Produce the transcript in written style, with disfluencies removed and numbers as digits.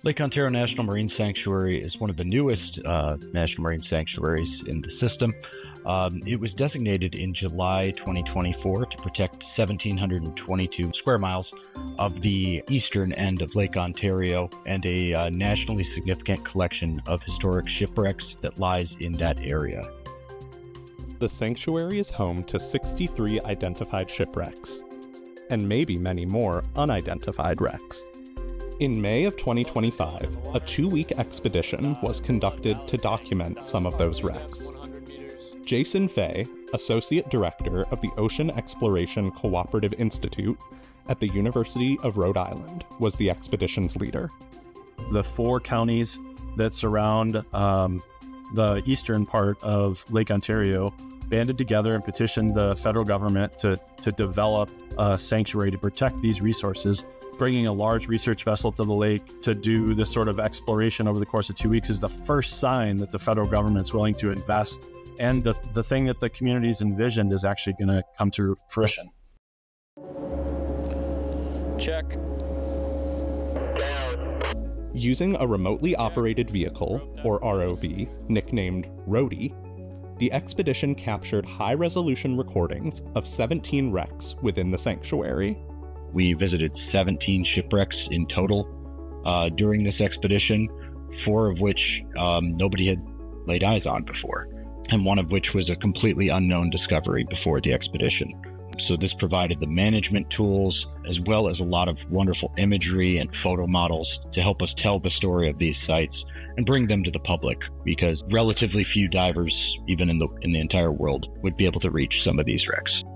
Lake Ontario National Marine Sanctuary is one of the newest national marine sanctuaries in the system. It was designated in July 2024 to protect 1,722 square miles of the eastern end of Lake Ontario and a nationally significant collection of historic shipwrecks that lies in that area. The sanctuary is home to 63 identified shipwrecks, and maybe many more unidentified wrecks. In May of 2025, a 2-week expedition was conducted to document some of those wrecks. Jason Fay, Associate Director of the Ocean Exploration Cooperative Institute at the University of Rhode Island, was the expedition's leader. The 4 counties that surround the eastern part of Lake Ontario banded together and petitioned the federal government to develop a sanctuary to protect these resources. Bringing a large research vessel to the lake to do this sort of exploration over the course of 2 weeks is the first sign that the federal government's willing to invest, and the thing that the communities envisioned is actually going to come to fruition. Check. Down. Using a remotely operated vehicle, or ROV, nicknamed Rhody, the expedition captured high-resolution recordings of 17 wrecks within the sanctuary. We visited 17 shipwrecks in total during this expedition, 4 of which nobody had laid eyes on before, and one of which was a completely unknown discovery before the expedition. So this provided the management tools as well as a lot of wonderful imagery and photo models to help us tell the story of these sites and bring them to the public, because relatively few divers, even in the entire world, would be able to reach some of these wrecks.